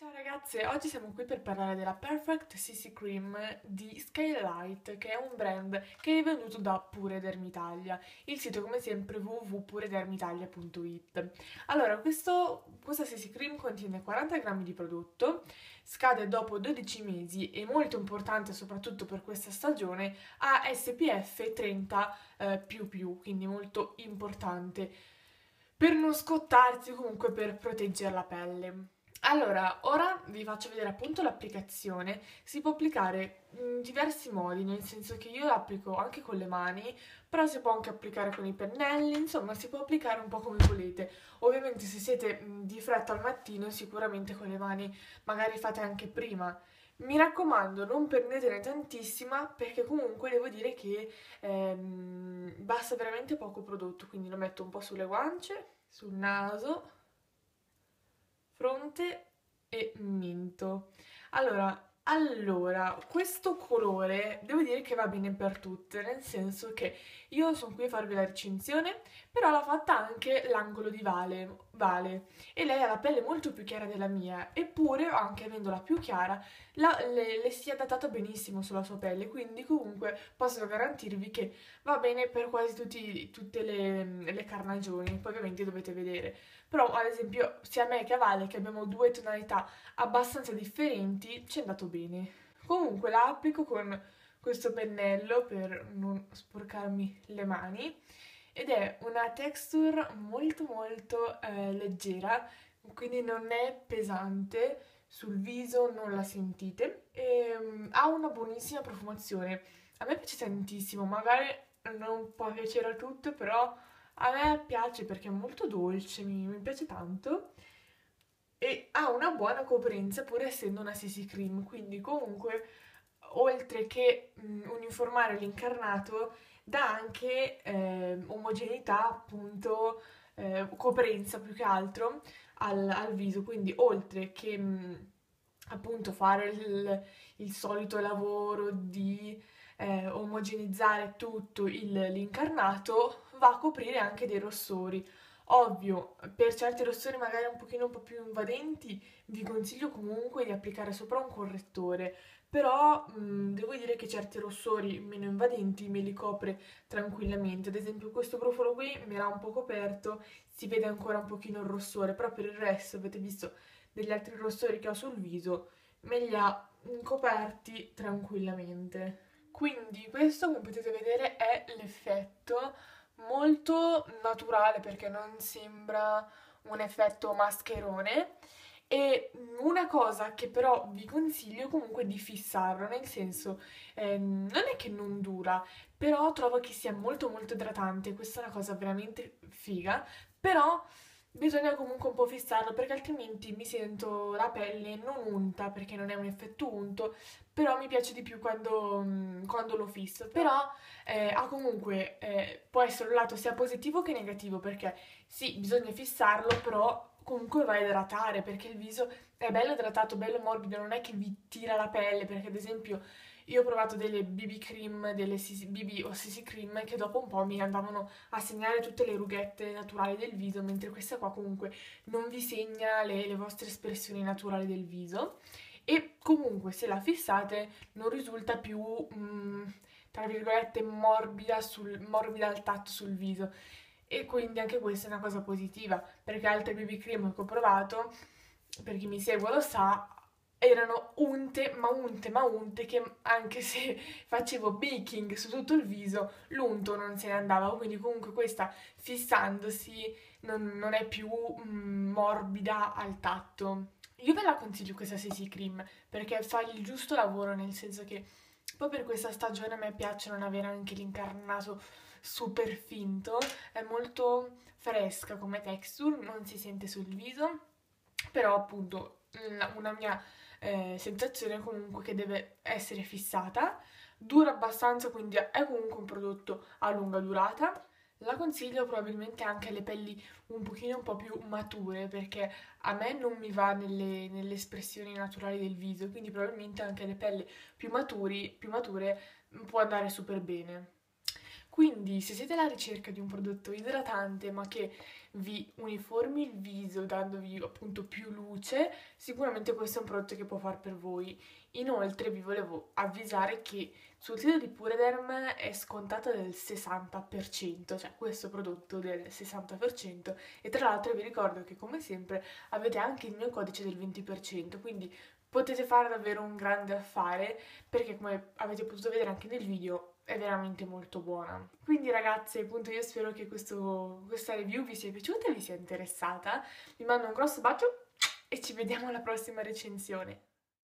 Ciao ragazze, oggi siamo qui per parlare della Perfect CC Cream di Skylight, che è un brand che è venduto da Pure Dermitalia. Il sito come sempre www.puredermitalia.it. Allora, questa CC Cream contiene 40 grammi di prodotto, scade dopo 12 mesi e molto importante soprattutto per questa stagione ha SPF 30 quindi molto importante per non scottarsi o comunque per proteggere la pelle. Allora, ora vi faccio vedere appunto l'applicazione. Si può applicare in diversi modi, nel senso che io l'applico anche con le mani, però si può anche applicare con i pennelli, insomma si può applicare un po' come volete. Ovviamente se siete di fretta al mattino, sicuramente con le mani magari fate anche prima. Mi raccomando, non prendetene tantissima perché comunque devo dire che basta veramente poco prodotto, quindi lo metto un po' sulle guance, sul naso, fronte e mento. Allora, questo colore devo dire che va bene per tutte, nel senso che io sono qui a farvi la recensione, però l'ha fatta anche l'angolo di Vale, e lei ha la pelle molto più chiara della mia, eppure, anche avendola più chiara, le si è adattata benissimo sulla sua pelle, quindi comunque posso garantirvi che va bene per quasi tutte le carnagioni, poi ovviamente dovete vedere. Però, ad esempio, sia a me che a Vale, che abbiamo due tonalità abbastanza differenti, ci è andato bene. Comunque la applico con questo pennello per non sporcarmi le mani ed è una texture molto leggera, quindi non è pesante sul viso, non la sentite e ha una buonissima profumazione. A me piace tantissimo, magari non può piacere a tutte, però a me piace perché è molto dolce, mi piace tanto e ha una buona coprenza pur essendo una CC cream, quindi comunque oltre che uniformare l'incarnato dà anche omogeneità, appunto, coprenza più che altro al viso, quindi oltre che appunto fare il solito lavoro di omogenizzare tutto l'incarnato, va a coprire anche dei rossori. Ovvio, per certi rossori magari un po' più invadenti, vi consiglio comunque di applicare sopra un correttore, però devo dire che certi rossori meno invadenti me li copre tranquillamente. Ad esempio questo brufolo qui me l'ha un po' coperto, si vede ancora un pochino il rossore, però per il resto avete visto degli altri rossori che ho sul viso, me li ha coperti tranquillamente. Quindi questo, come potete vedere, è l'effetto molto naturale perché non sembra un effetto mascherone. E una cosa che però vi consiglio comunque è di fissarlo, nel senso, non è che non dura, però trovo che sia molto idratante, questa è una cosa veramente figa, però bisogna comunque un po' fissarlo perché altrimenti mi sento la pelle non unta perché non è un effetto unto, però mi piace di più quando lo fisso. Però ha comunque, può essere un lato sia positivo che negativo perché sì, bisogna fissarlo, però comunque va a idratare perché il viso è bello idratato, bello morbido, non è che vi tira la pelle perché ad esempio io ho provato delle BB cream, delle BB o CC cream che dopo un po' mi andavano a segnare tutte le rughette naturali del viso, mentre questa qua comunque non vi segna le vostre espressioni naturali del viso. E comunque se la fissate non risulta più, tra virgolette, morbida al tatto sul viso. E quindi anche questa è una cosa positiva, perché altre BB cream che ho provato, per chi mi segue lo sa, erano unte, che anche se facevo baking su tutto il viso, l'unto non se ne andava, quindi comunque questa fissandosi non è più morbida al tatto. Io ve la consiglio questa CC Cream, perché fa il giusto lavoro, nel senso che poi per questa stagione a me piace non avere anche l'incarnato super finto, è molto fresca come texture, non si sente sul viso, però appunto una mia sensazione comunque che deve essere fissata, dura abbastanza, quindi è comunque un prodotto a lunga durata. La consiglio probabilmente anche alle pelli un po' più mature, perché a me non mi va nelle espressioni naturali del viso, quindi probabilmente anche alle pelli più mature può andare super bene. Quindi se siete alla ricerca di un prodotto idratante ma che vi uniformi il viso dandovi appunto più luce, sicuramente questo è un prodotto che può far per voi. Inoltre vi volevo avvisare che sul sito di Purederm è scontata del 60%, cioè questo prodotto del 60%, e tra l'altro vi ricordo che come sempre avete anche il mio codice del 20%, quindi potete fare davvero un grande affare perché come avete potuto vedere anche nel video è veramente molto buona. Quindi ragazze, appunto io spero che questa review vi sia piaciuta e vi sia interessata. Vi mando un grosso bacio e ci vediamo alla prossima recensione.